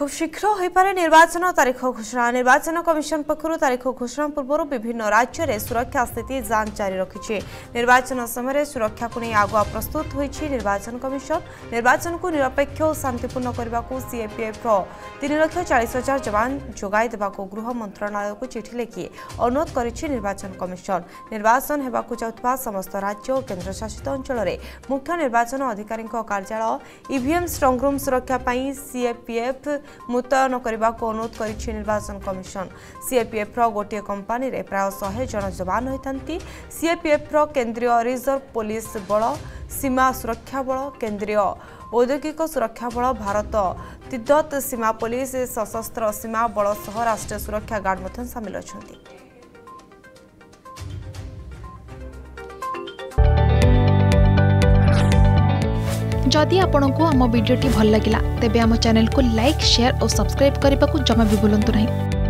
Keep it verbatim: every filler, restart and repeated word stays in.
खूब शीघ्र हो पारे निर्वाचन तारीख घोषणा। निर्वाचन कमिशन पक्षर तारीख घोषणा पूर्व विभिन्न राज्य में सुरक्षा स्थिति जांच जारी रखी। निर्वाचन समय सुरक्षा को नहीं आगुआ प्रस्तुत होईछि निर्वाचन कमिशन। निर्वाचन को निरपेक्ष और शांतिपूर्ण करने को सीएपीएफ तीन लाख चालीस हजार जवान जोगाई देवाको गृह मंत्रालय को चिठी लिखि अनुरोध करिछि निर्वाचन कमिशन। निर्वाचन हेबाकु जाउथबा समस्त राज्य और केन्द्रशासित अंचल में मुख्य निर्वाचन अधिकारी कार्यालय ईवीएम स्ट्रंग रूम सुरक्षा पाई सीएपीएफ मुतयन करने को अनुरोध करिछि निर्वाचन कमिशन। सीएपीएफ गोटे कंपानी रे प्राय सौ जन जवान होती। सीएपीएफ केंद्रीय रिजर्व पुलिस बल, सीमा सुरक्षा बल, केंद्रीय औद्योगिक सुरक्षा बल, भारत तिब्बत सीमा पुलिस, सशस्त्र सीमा बल सह राष्ट्रीय सुरक्षा गार्ड मध्य शामिल अछंती। जदि आपंक आम भिडी भल लगा तेब आम चैनल को लाइक, शेयर और सब्सक्राइब करने को जमा भी भूलु नहीं।